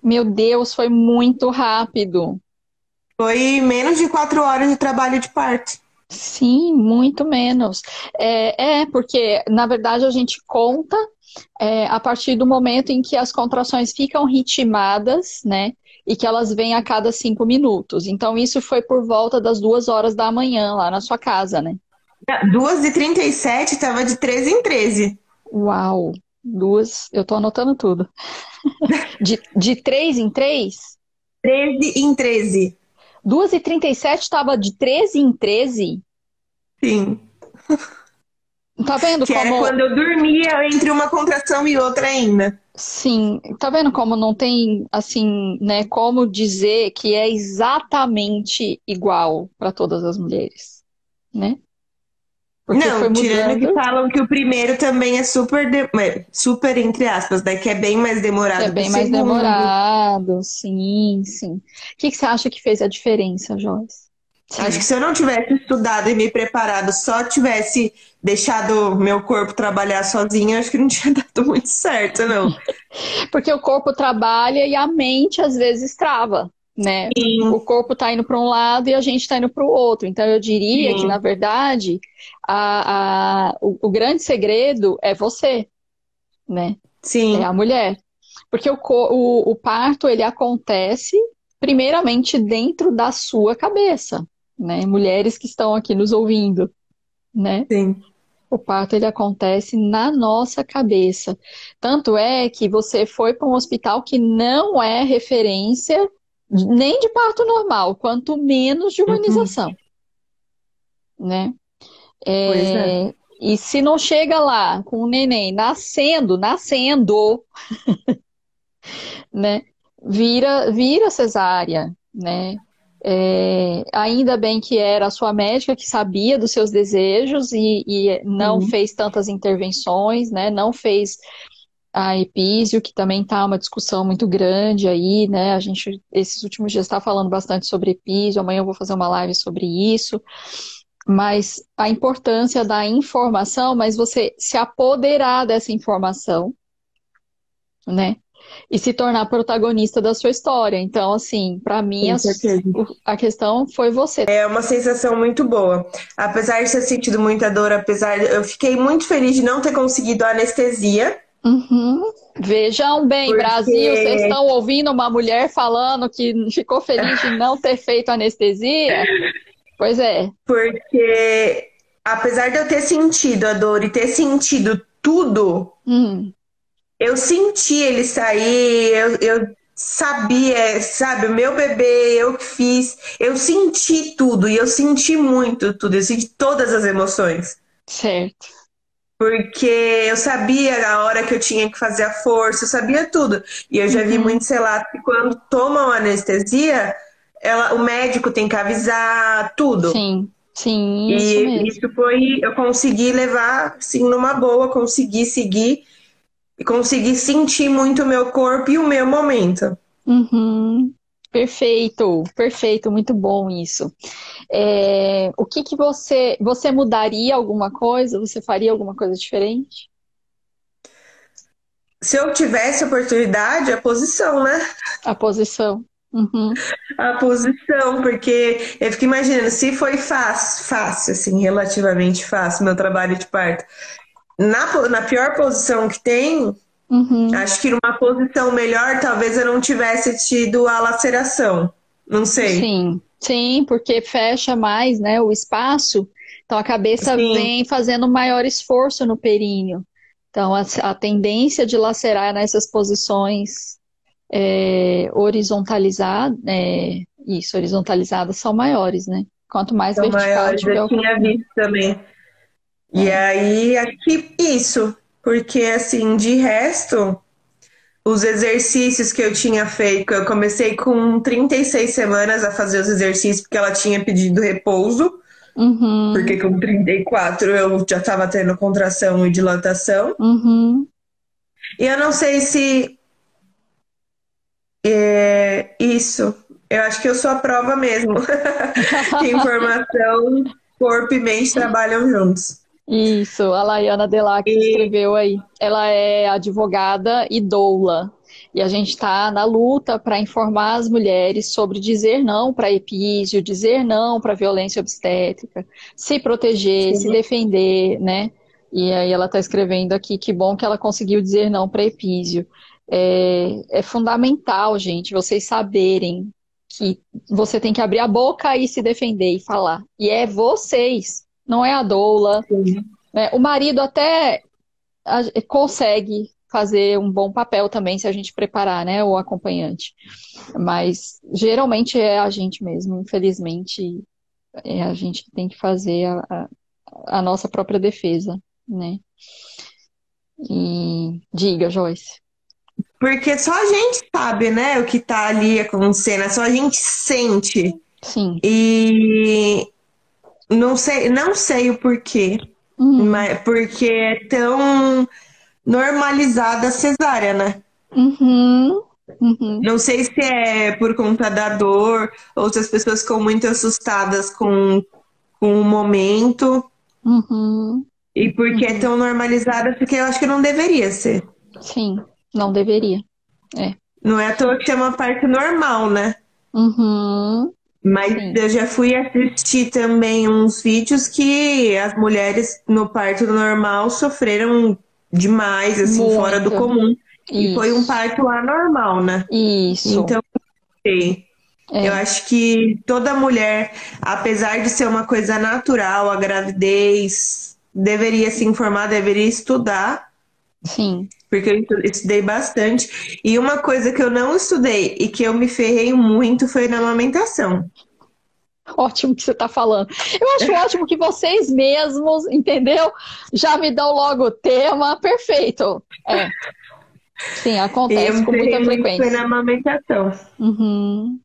Meu Deus, foi muito rápido. Foi menos de 4 horas de trabalho de parto. Sim, muito menos. Porque, na verdade, a gente conta a partir do momento em que as contrações ficam ritmadas, né? E que elas vêm a cada 5 minutos. Então, isso foi por volta das 2 horas da manhã, lá na sua casa, né? 2h37, tava de 13 em 13. Uau! Duas, eu tô anotando tudo. De três em três? 13 em 13. 2h37 estava de 13 em 13. Sim. Tá vendo Que era como. quando eu dormia entre uma contração e outra ainda. Sim, tá vendo como não tem, assim, né, como dizer que é exatamente igual para todas as mulheres, né? Porque foi Não, tirando que mudando, falam que o primeiro também é super entre aspas, né? Que é bem mais que é demorado que o bem mais segundo. demorado, sim, sim. O que que você acha que fez a diferença, Joyce? Acho Sim. que se eu não tivesse estudado e me preparado, só tivesse deixado meu corpo trabalhar sozinho, acho que não tinha dado muito certo, não. Porque o corpo trabalha e a mente às vezes trava, né? Sim, O corpo tá indo para um lado e a gente está indo para o outro. Então eu diria que, na sim, verdade, o grande segredo é você, né? É sim. a mulher. Porque o parto, ele acontece primeiramente dentro da sua cabeça, né? Mulheres que estão aqui nos ouvindo, né? Sim. O parto, ele acontece na nossa cabeça. Tanto é que você foi para um hospital que não é referência nem de parto normal, quanto menos de Uhum. humanização, né? Pois é. E se não chega lá com o neném nascendo, né? Vira cesárea, né? Ainda bem que era a sua médica que sabia dos seus desejos e não Sim. fez tantas intervenções, né? Não fez a epísio, que também está uma discussão muito grande aí, né? A gente, esses últimos dias, está falando bastante sobre epísio, amanhã eu vou fazer uma live sobre isso, mas a importância da informação, mas você se apoderar dessa informação, né? E se tornar protagonista da sua história. Então, assim, para mim, Com certeza. a questão foi você. É uma sensação muito boa. Apesar de ter sentido muita dor, eu fiquei muito feliz de não ter conseguido a anestesia, Uhum. Vejam bem, Brasil, vocês porque estão ouvindo uma mulher falando que ficou feliz de não ter feito anestesia? Pois é. porque apesar de eu ter sentido a dor e ter sentido tudo, Hum, eu senti ele sair, eu sabia, sabe, o meu bebê, eu que fiz, eu senti tudo e eu senti muito tudo, eu senti todas as emoções. certo. Porque eu sabia a hora que eu tinha que fazer a força, eu sabia tudo. E eu já vi Uhum. muitos relatos que quando tomam anestesia, o médico tem que avisar tudo. Sim, sim, isso E mesmo. isso foi, eu consegui levar, assim, numa boa, consegui seguir e consegui sentir muito o meu corpo e o meu momento. Uhum. Perfeito, perfeito, muito bom isso. O que que você mudaria alguma coisa? Você faria alguma coisa diferente? Se eu tivesse oportunidade, a posição, né? A posição. Uhum. A posição, porque eu fico imaginando, se foi fácil, assim, relativamente fácil, meu trabalho de parto. Na pior posição que tem, Uhum. acho que numa posição melhor, talvez eu não tivesse tido a laceração. Não sei. Sim, sim, porque fecha mais, né, o espaço, então a cabeça Sim, vem fazendo um maior esforço no períneo. Então a tendência de lacerar nessas posições horizontalizadas são maiores, né? Quanto mais são vertical maiores, tiver eu o tinha caminho. visto também. E É. aí, acho que isso, porque assim, de resto, os exercícios que eu tinha feito, eu comecei com 36 semanas a fazer os exercícios, porque ela tinha pedido repouso, porque Uhum, com 34 eu já estava tendo contração e dilatação. uhum. E eu não sei se isso. Eu acho que eu sou a prova mesmo. Que informação, corpo e mente trabalham juntos. Isso, a Laiana Delac E, escreveu aí. Ela é advogada e doula. E a gente está na luta para informar as mulheres sobre dizer não para epísio, dizer não para violência obstétrica, se proteger, se sim, defender, né? E aí ela está escrevendo aqui que bom que ela conseguiu dizer não para epísio. É fundamental, gente, vocês saberem que você tem que abrir a boca e se defender e falar. E é vocês, não é a doula, sim. né? O marido até consegue fazer um bom papel também se a gente preparar, né, o acompanhante. Mas geralmente é a gente mesmo, infelizmente, é a gente que tem que fazer a nossa própria defesa, né? E diga, Joyce. Porque só a gente sabe, né, o que tá ali acontecendo, só a gente sente. Sim. E não sei o porquê, Uhum. mas porque é tão normalizada a cesárea, né? Uhum. Uhum. Não sei se é por conta da dor ou se as pessoas ficam muito assustadas com o momento Uhum. e porque é Uhum. tão normalizada, porque eu acho que não deveria ser. Sim, não deveria. É. Não é à toa que chama parte normal, né? Uhum. Mas Sim, eu já fui assistir também uns vídeos que as mulheres no parto normal sofreram demais, assim, fora do muito. comum. E foi um Isso. parto anormal, né? Isso. Então, sei. Eu É. acho que toda mulher, apesar de ser uma coisa natural, a gravidez, deveria se informar, deveria estudar, Sim. porque eu estudei bastante. E uma coisa que eu não estudei e que eu me ferrei muito foi na amamentação. Ótimo que você está falando. Eu acho ótimo que vocês mesmos, entendeu? Já me dão logo o tema. Perfeito. É. Sim, E eu acontece me com muita ferrei muito foi na frequência. amamentação. Uhum.